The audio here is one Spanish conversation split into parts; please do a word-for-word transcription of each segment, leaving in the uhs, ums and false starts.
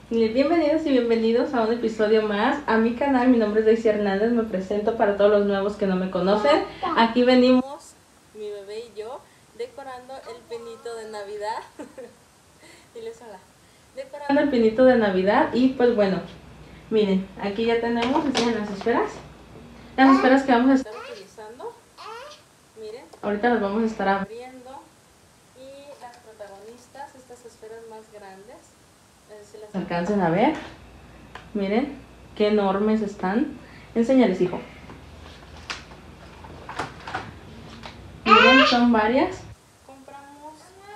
Bienvenidos y bienvenidos a un episodio más a mi canal. Mi nombre es Daisy Hernández, me presento para todos los nuevos que no me conocen. Aquí venimos, mi bebé y yo, decorando el pinito de Navidad. Diles hola. Decorando el pinito de Navidad y pues bueno, miren, aquí ya tenemos, enseñan las esferas. Las esferas que vamos a estar utilizando. Miren, ahorita las vamos a estar abriendo. Y las protagonistas, estas esferas más grandes, a ver si las alcancen a ver. Miren qué enormes están. Enséñales, hijo. Miren, son varias. Compramos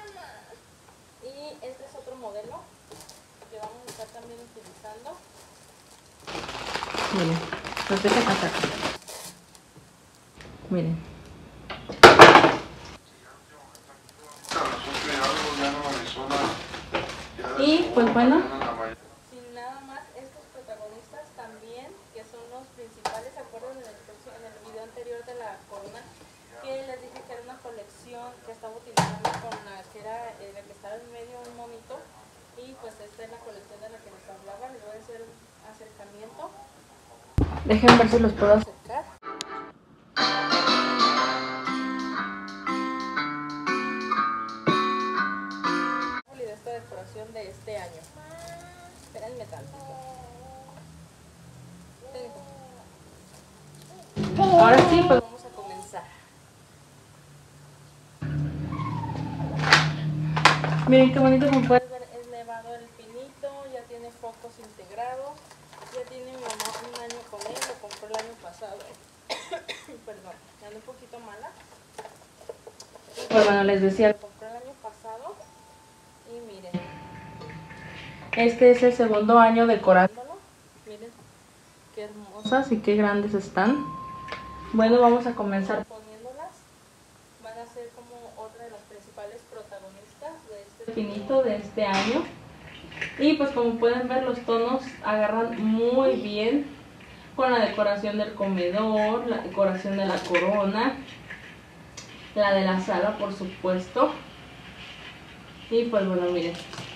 y este es otro modelo que vamos a estar también utilizando. Miren, los dejo pasar. Miren. Y pues bueno, sin nada más, estos protagonistas también, que son los principales, ¿se acuerdan en el, en el video anterior de la corona? Que les dije que era una colección que estaba utilizando con la que era eh, la que estaba en medio un monito. Y pues esta es la colección de la que les hablaba. Les voy a hacer un acercamiento. Dejen ver si los puedo acercar. De esta decoración de este año. Espérenme tantito. Ahora sí, pues vamos a comenzar. Miren qué bonito, como pueden ver, es nevado el pinito, ya tiene focos integrados, ya tiene mi mamá un año con él, lo compró el año pasado. Perdón, me ando un poquito mala. Pues bueno, les decía, lo compré el año pasado y miren, este es el segundo año decorándolo. Miren qué hermosas y qué grandes están. Bueno, vamos a comenzar poniéndolas. Van a ser como otra de las principales protagonistas de este pinito de este año. Y pues como pueden ver, los tonos agarran muy bien con la decoración del comedor, la decoración de la corona, la de la sala por supuesto. Y pues bueno, miren,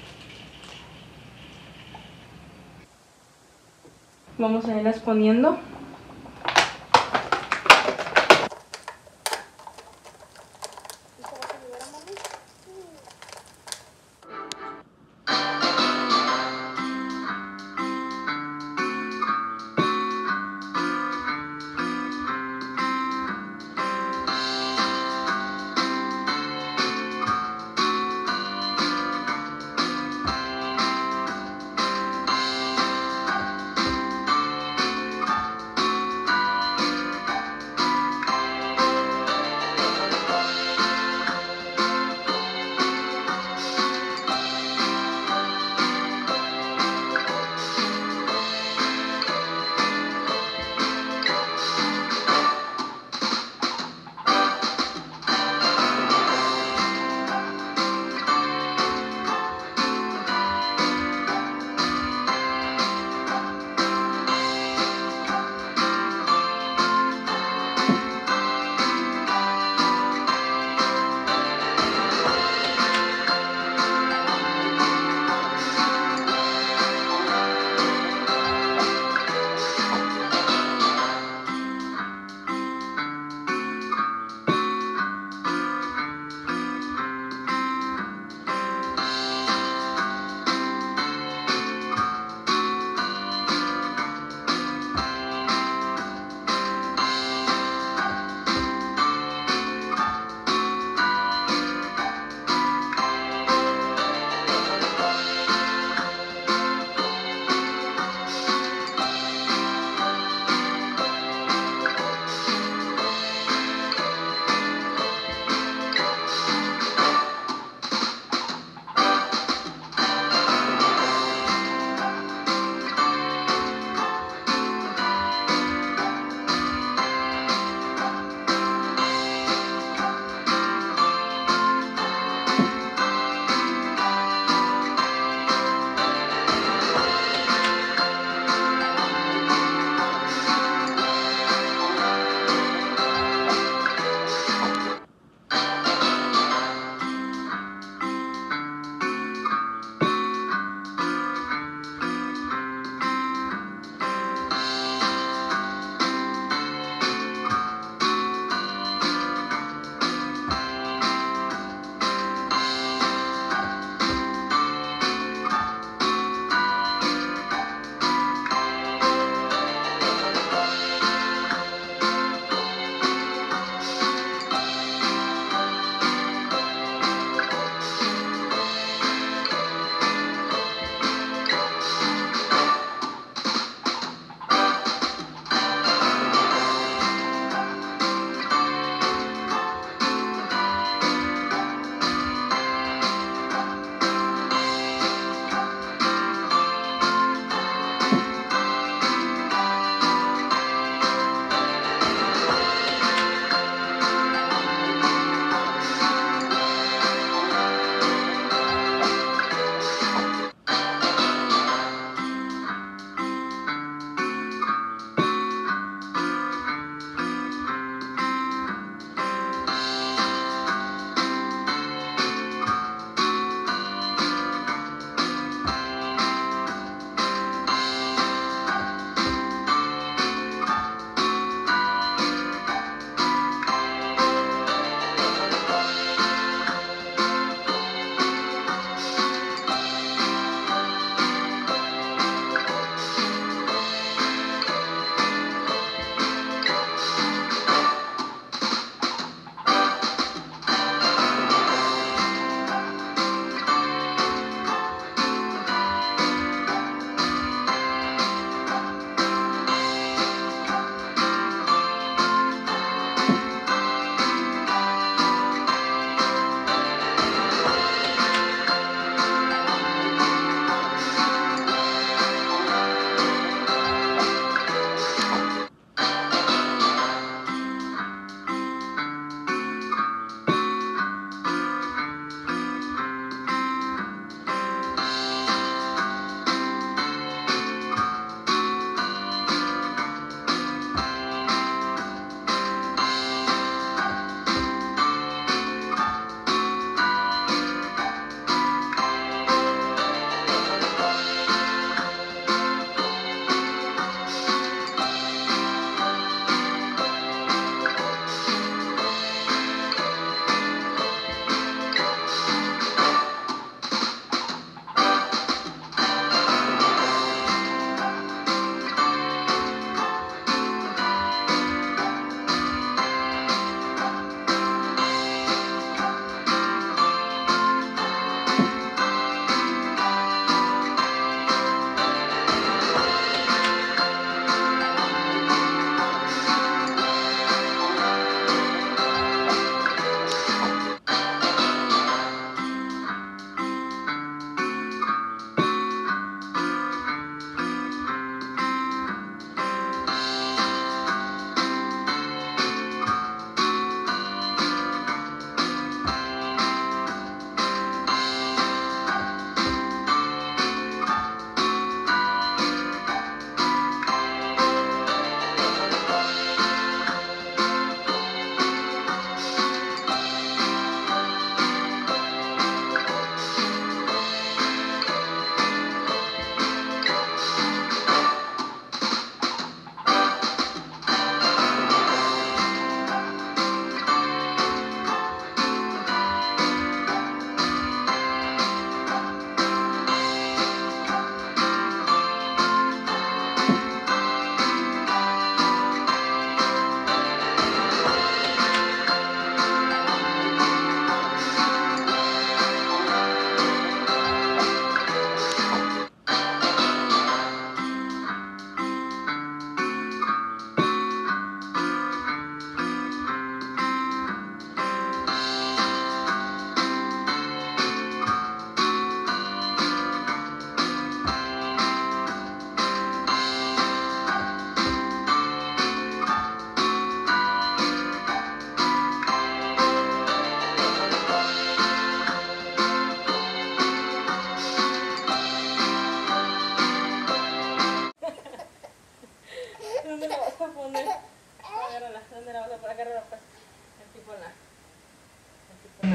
vamos a irlas poniendo.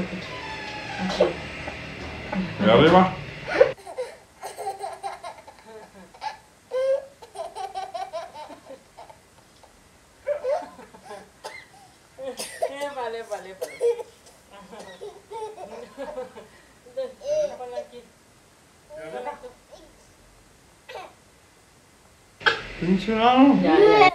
Aquí. ¿De arriba? Vale, vale, vale. Ponlo aquí. Pinche ano. Ya, ya.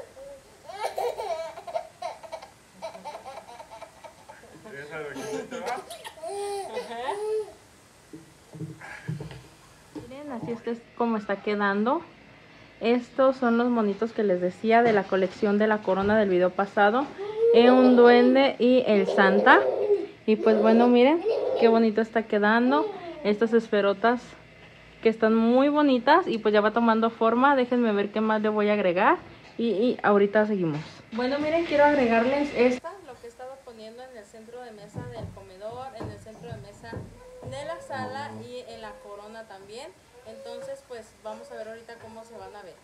Miren, así esto es como está quedando. Estos son los monitos que les decía de la colección de la corona del video pasado. Eh, un duende y el Santa. Y pues bueno, miren qué bonito está quedando. Estas esferotas que están muy bonitas y pues ya va tomando forma. Déjenme ver qué más le voy a agregar y, y ahorita seguimos. Bueno, miren, quiero agregarles esta, lo que estaba poniendo en el centro de mesa del comedor, en el centro de mesa de la sala y en la corona también. Entonces pues vamos a ver ahorita cómo se van a ver.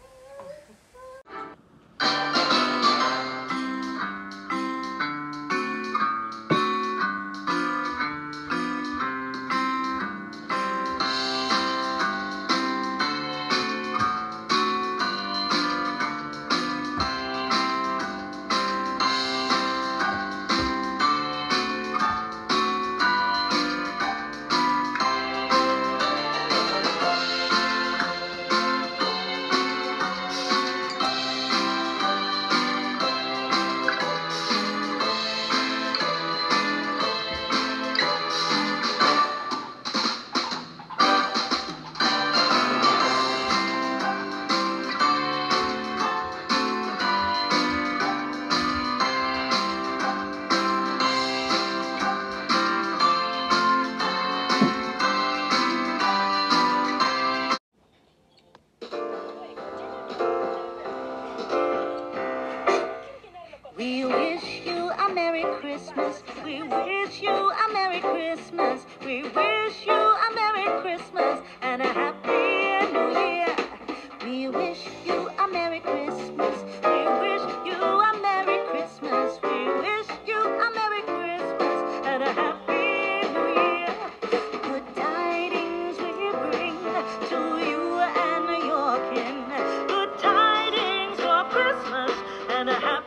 We wish you a Merry Christmas. We wish you a Merry Christmas. We wish you a Merry Christmas and a Happy New Year. We wish you a Merry Christmas. We wish you a Merry Christmas. We wish you a Merry Christmas and a Happy New Year. Good tidings we bring to you and your kin. Good tidings for Christmas and a Happy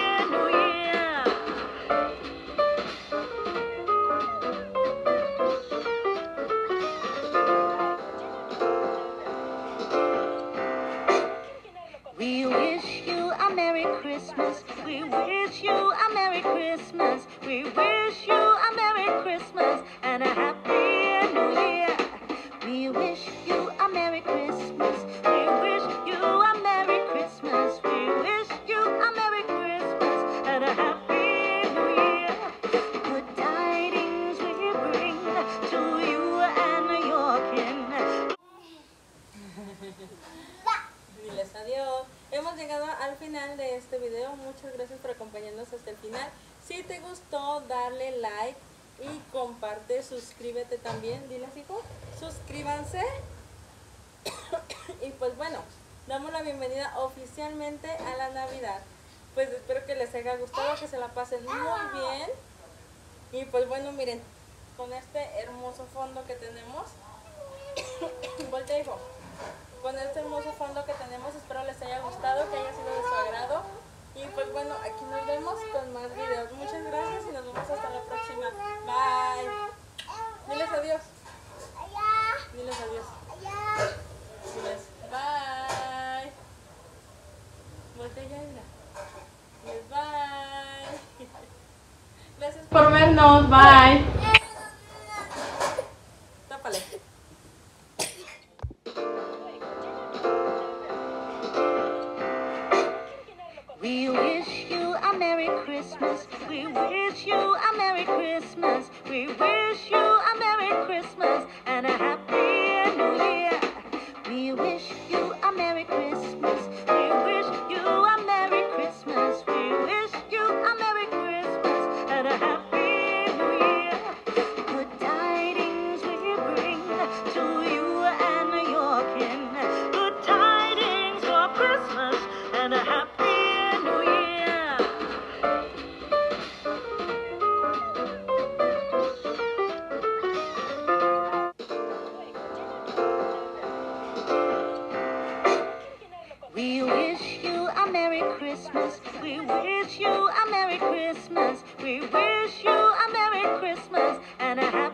We wish you a Merry Christmas. We wish you a Merry Christmas. We wish you a Merry Christmas and a Happy New Year. We wish you a Merry Christmas. We wish you a Merry Christmas. We wish you a Merry Christmas and a Happy New Year. Good tidings we bring to you and your kin. Diles adiós. Hemos llegado al final de este video. Muchas gracias por acompañarnos hasta el final. Si te gustó, dale like y comparte, suscríbete también. Diles, hijo, suscríbanse. Y pues bueno, damos la bienvenida oficialmente a la Navidad. Pues espero que les haya gustado, que se la pasen muy bien. Y pues bueno, miren, con este hermoso fondo que tenemos. Voltea, hijo. Con este hermoso fondo que tenemos, espero les haya gustado, que haya sido de su agrado. Y pues bueno, aquí nos vemos con más videos. Muchas gracias y nos vemos hasta la próxima. Bye. Diles adiós. Diles adiós. Diles bye. Voltea ya, mira. Diles bye. Gracias por vernos. Bye. Tápale. We wish you a Merry Christmas. We wish you a Merry Christmas. We wish you a Merry Christmas and a Happy New Year. We wish you a Merry Christmas. We wish you a Merry Christmas. We wish you a Merry Christmas and a Happy New Year. Good tidings we bring to you and your kin. Good tidings for Christmas and a Happy New Year. We wish you a Merry Christmas and a Happy